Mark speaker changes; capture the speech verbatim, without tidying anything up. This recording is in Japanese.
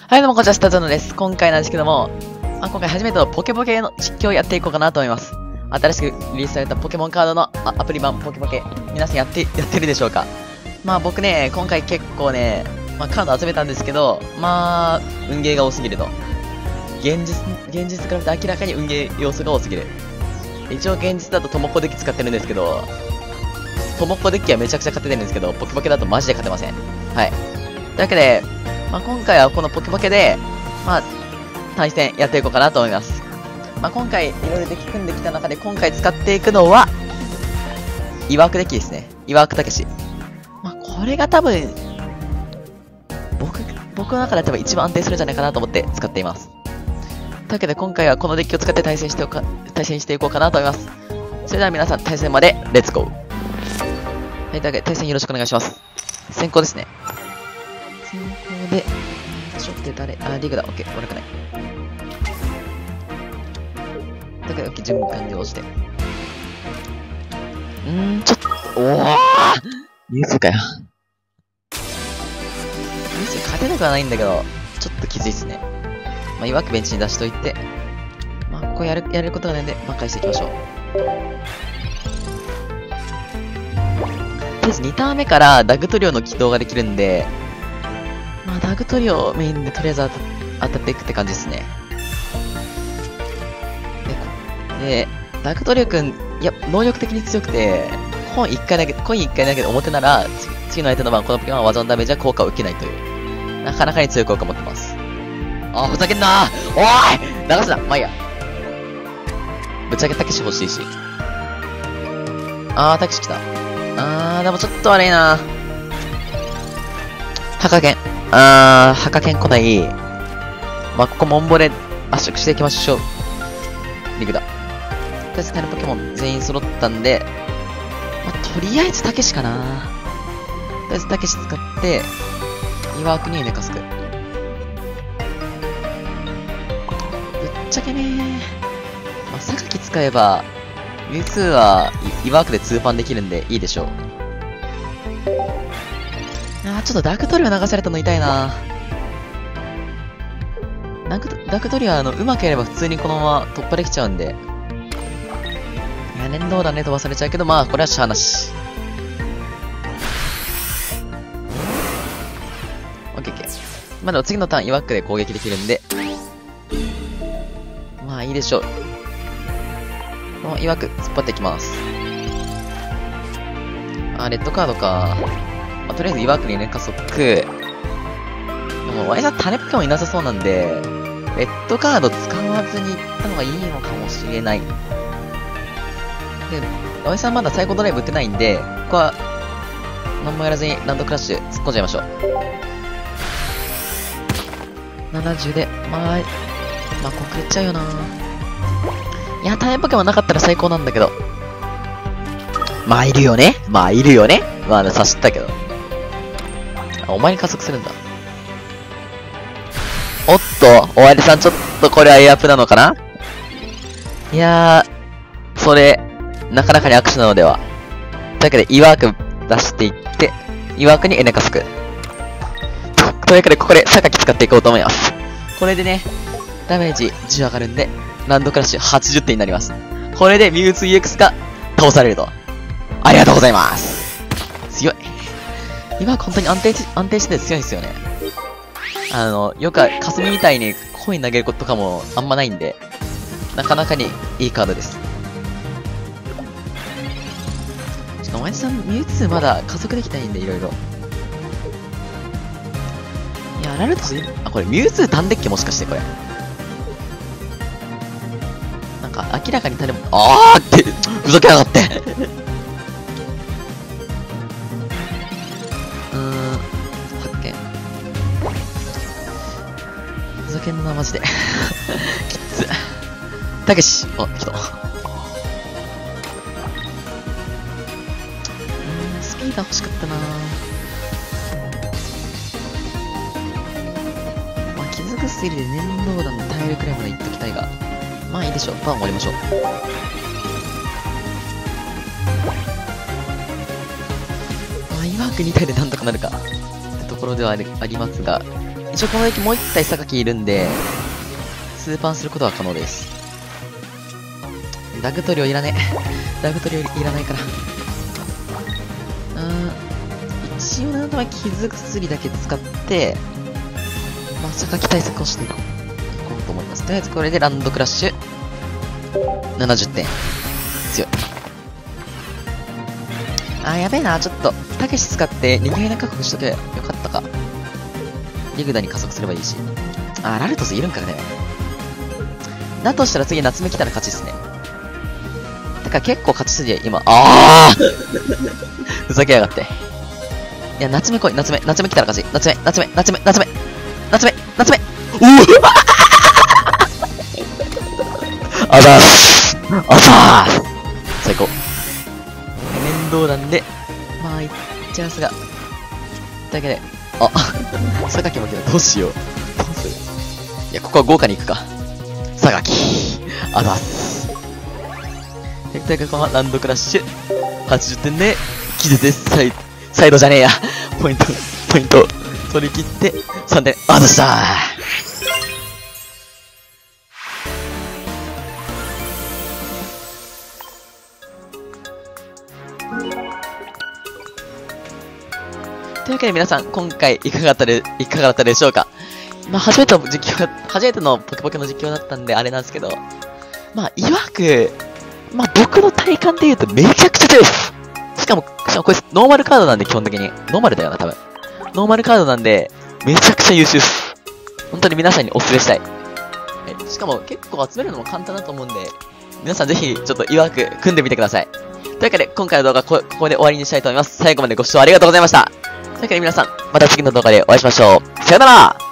Speaker 1: はい、どうも、こんにちは、スタジオのです。今回なんですけども、まあ、今回初めてのポケポケの実況をやっていこうかなと思います。新しくリリースされたポケモンカードのあアプリ版ポケポケ、皆さんやって、やってるでしょうか？まあ僕ね、今回結構ね、まあカード集めたんですけど、まあ、運ゲーが多すぎると。現実、現実から見て明らかに運ゲー要素が多すぎる。一応現実だとトモコデッキ使ってるんですけど、トモコデッキはめちゃくちゃ勝ててるんですけど、ポケポケだとマジで勝てません。はい。というわけで、まあ、今回はこのポケポケで、まあ、対戦やっていこうかなと思います。まあ、今回、いろいろデッキ組んできた中で、今回使っていくのは、イワークデッキですね。イワークたけし。まあ、これが多分、僕、僕の中で多分一番安定するんじゃないかなと思って使っています。というわけで、今回はこのデッキを使って対戦しておか、対戦していこうかなと思います。それでは皆さん、対戦まで、レッツゴー。はい、というわけで、対戦よろしくお願いします。先行ですね。先行で、ちょっと誰、あ、リグだ、オッケー、悪くない。だけど、オッケー、準備完了して。うーん、ちょっと、おぉニュースかよ。ニュース勝てなくはないんだけど、ちょっときついっすね。まあ、いわくベンチに出しといて、まあ、ここやる、やれることがないんで、挽回していきましょう。とりあえずにターン目からダグトリオの起動ができるんで、まあ、ダグトリオをメインでとりあえず当た当たっていくって感じですね。で、でダグトリオくん、いや、能力的に強くて、コインいっかいだけ、コインいっかいだけで表なら、次の相手の番、このポケモンは技のダメージは効果を受けないという、なかなかに強い効果を持ってます。あー、ふざけんなーおーい流すなまあいいや。ぶっちゃけたけし欲しいし。あー、たけし来た。あー、でもちょっと悪いなー。ハカケン。あー、ハカケン来ない。まあ、ここモンボレ圧縮していきましょう。リグだ。とりあえずタイルポケモン全員揃ったんで、まあ、とりあえずたけしかな。とりあえずたけし使って、イワークに寝かすく。ぶっちゃけねー。まあ、サカキ使えば、ミュウツーはイワークでツーパンできるんでいいでしょう。あー、ちょっとダークトリオ流されたの痛いな。ダーク、ダークトリオはあの、うまくやれば普通にこのまま突破できちゃうんで。いや、連動弾ね、飛ばされちゃうけど、まあ、これはしゃーなし。オッケーオッケー。まあでも次のターン、イワックで攻撃できるんで。まあ、いいでしょう。このイワック、突っ張っていきます。あ、レッドカードか。まあ、とりあえずイワークにね、加速。でも、ワイさん種ポケモンいなさそうなんで、レッドカード使わずに行った方がいいのかもしれない。で、ワイさんまだサイコドライブ打ってないんで、ここは、何もやらずにランドクラッシュ突っ込んじゃいましょう。ななじゅうで、まあ、まあ、こくれちゃうよな。いや、種ポケモンなかったら最高なんだけど。まあ、いるよね。まあ、いるよね。まあ、刺したけど。お前に加速するんだ。おっと、おわりさんちょっとこれはエアプなのかな？いやー、それ、なかなかに悪手なのでは。というわけで、イワーク出していって、イワークにエネカスク。というわけで、ここでサカキ使っていこうと思います。これでね、ダメージじゅう上がるんで、ランドクラッシュはちじゅってんになります。これでミュウツー イーエックス が倒されると。ありがとうございます。強い。今は本当に安定し、安定してて強いんですよね。あの、よく、かすみみたいにコイン投げることとかもあんまないんで、なかなかにいいカードです。しかも、お前さん、ミュウツーまだ加速できないんで、いろいろ。いや、ラルトス、あ、これミュウツー単デッキもしかしてこれ。なんか、明らかに種も、あーって、ふざけやがって。ふざけんな、マジで。きつ。たけしあ、来た。うーん、スピーダー欲しかったな。まあ、傷薬で粘土弾で耐えるくらいまでいっときたいが。まあいいでしょう。パン終わりましょう。まあ、イワークに体でなんとかなるか。ってところではありますが、 一応このデッキもう一体榊いるんで、スーパンすることは可能です。ダグトリオいらねえ。ダグトリオいらないから。うーん。一応なんとか傷薬だけ使って、まあ、榊対策をしていこう、いこうと思います。とりあえずこれでランドクラッシュ。ななじゅってん。強い。あー、やべえな。ちょっと、たけし使ってにかいな確保しとけばよかったか。リグダに加速すればいいし。あー、ラルトスいるんかね。だとしたら次夏目来たら勝ちっすね。てか結構勝ち筋で今、あーふざけやがって。いや、夏目来い、夏目、夏目来たら勝ち。夏目、夏目、夏目、夏目、夏目、夏目、おおあざーすあざーす最高。面倒なんで、まあ、いっちゃいますが。だけで、あ、榊も来た。どうしよう。どうする？いや、ここは豪華に行くか。榊。あざーす。というか、このランドクラッシュ。はちじゅってんで、気絶です。サイド、サイドじゃねえや。ポイント、ポイント。取り切って、さんてん、あざしたー。というわけで皆さん、今回いかがだったで、いかがだったでしょうか。まあ、初めての実況、初めてのポケポケの実況だったんであれなんですけど、まあ、いわく、まあ、僕の体感で言うとめちゃくちゃ強いです。しかも、しかもこれノーマルカードなんで基本的に。ノーマルだよな、多分。ノーマルカードなんで、めちゃくちゃ優秀です。本当に皆さんにお勧めしたい。え、しかも結構集めるのも簡単だと思うんで、皆さんぜひちょっといわく組んでみてください。というわけで、今回の動画はこここで終わりにしたいと思います。最後までご視聴ありがとうございました。というわけで皆さん、また次の動画でお会いしましょう。さよなら。